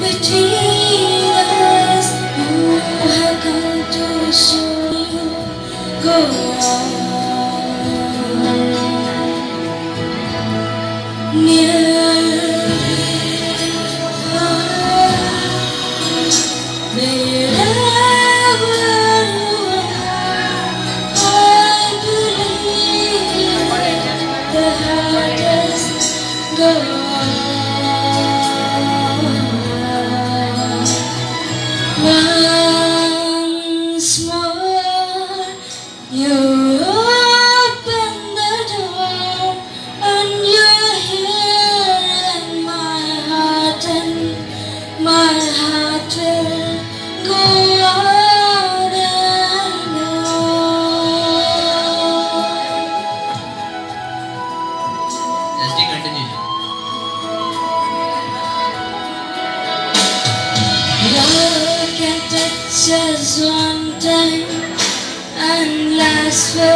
between us. You have come to show you. Go on. Near, far, wherever you are, I believe the heart does go on. Once more, you open the door, and you're here in my heart, and my heart will go on and on. SD continue. Love can touch us one time and last for a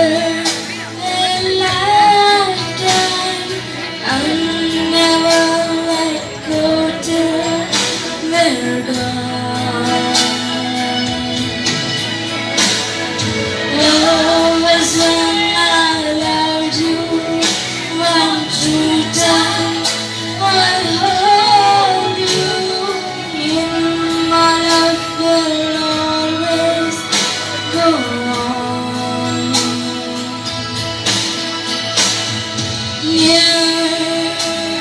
lifetime, and never let go till we're gone. Love was when I loved you one true time. I hold you in my love will always go on. Near,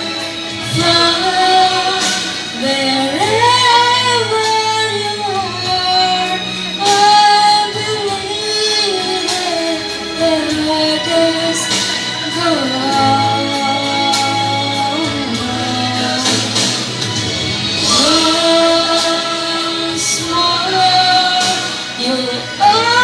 far, wherever you are, I believe the heart does go on. Once more, you